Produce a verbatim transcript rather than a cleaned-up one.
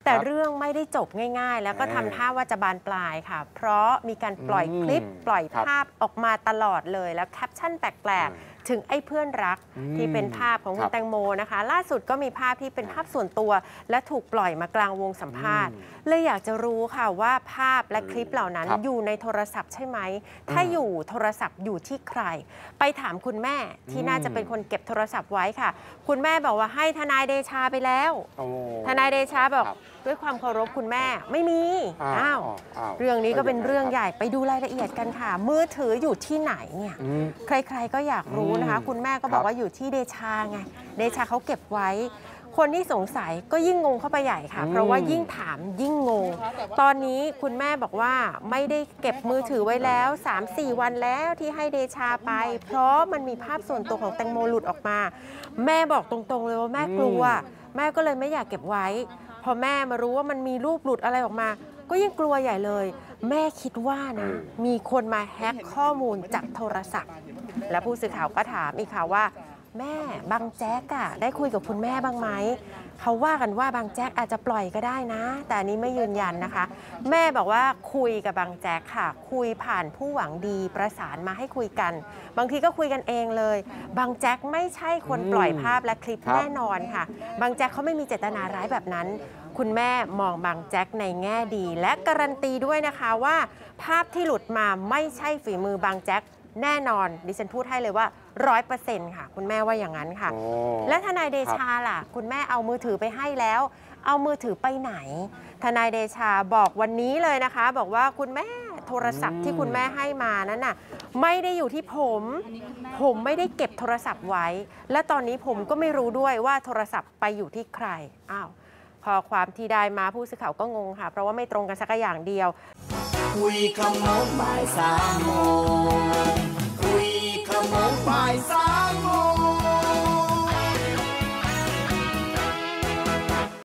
แต่เรื่องไม่ได้จบง่ายๆ แล้วก็ทำท่าว่าจะบานปลายค่ะเพราะมีการปล่อยคลิปปล่อยภาพออกมาตลอดเลยแล้วแคปชั่นแปลกๆถึงไอ้เพื่อนรักที่เป็นภาพของคุณแตงโมนะคะล่าสุดก็มีภาพที่เป็นภาพส่วนตัวและถูกปล่อยมากลางวงสัมภาษณ์เลยอยากจะรู้ค่ะว่าภาพและคลิปเหล่านั้นอยู่ในโทรศัพท์ใช่ไหมถ้าอยู่โทรศัพท์อยู่ที่ใครไปถามคุณแม่ที่น่าจะเป็นคนเก็บโทรศัพท์ไว้ค่ะคุณแม่บอกว่าให้ทนายเดชาไปแล้วทนายเดชาบอกด้วยความเคารพคุณแม่ไม่มีอ้าวเรื่องนี้ก็เป็นเรื่องใหญ่ไปดูรายละเอียดกันค่ะมือถืออยู่ที่ไหนเนี่ยใครๆก็อยากรู้นะคะคุณแม่ก็บอกว่าอยู่ที่เดชาไงเดชาเขาเก็บไว้คนที่สงสัยก็ยิ่งงงเข้าไปใหญ่ค่ะเพราะว่ายิ่งถามยิ่งงงตอนนี้คุณแม่บอกว่าไม่ได้เก็บมือถือไว้แล้ว สามสี่ วันแล้วที่ให้เดชาไปเพราะมันมีภาพส่วนตัวของแตงโมหลุดออกมาแม่บอกตรงๆเลยว่าแม่กลัวแม่ก็เลยไม่อยากเก็บไว้พอแม่มารู้ว่ามันมีรูปหลุดอะไรออกมาก็ยิ่งกลัวใหญ่เลยแม่คิดว่านะมีคนมาแฮ็กข้อมูลจากโทรศัพท์และผู้สื่อข่าวก็ถามอีกค่ะว่าแม่บางแจ๊กอะได้คุยกับคุณแม่บ้างไหมเขาว่ากันว่าบางแจ๊กอาจจะปล่อยก็ได้นะแต่อันนี้ไม่ยืนยันนะคะแม่บอกว่าคุยกับบางแจ๊กค่ะคุยผ่านผู้หวังดีประสานมาให้คุยกันบางทีก็คุยกันเองเลยบางแจ๊กไม่ใช่คนปล่อยภาพและคลิปแน่นอนค่ะบางแจ๊กเขาไม่มีเจตนาร้ายแบบนั้นคุณแม่มองบางแจ๊กในแง่ดีและการันตีด้วยนะคะว่าภาพที่หลุดมาไม่ใช่ฝีมือบางแจ๊กแน่นอนดิฉันพูดให้เลยว่าร้อยเปอร์เซ็นต์ค่ะคุณแม่ว่าอย่างนั้นค่ะและทนายเดชาล่ะคุณแม่เอามือถือไปให้แล้วเอามือถือไปไหนทนายเดชาบอกวันนี้เลยนะคะบอกว่าคุณแม่โทรศัพท์ที่คุณแม่ให้มานั้นน่ะไม่ได้อยู่ที่ผมผมไม่ได้เก็บโทรศัพท์ไว้และตอนนี้ผมก็ไม่รู้ด้วยว่าโทรศัพท์ไปอยู่ที่ใครอ้าวพอความที่ได้มาผู้สื่อข่าวก็งงค่ะเพราะว่าไม่ตรงกันสักอย่างเดียวคุยคำโน้นบ่ายสามโมง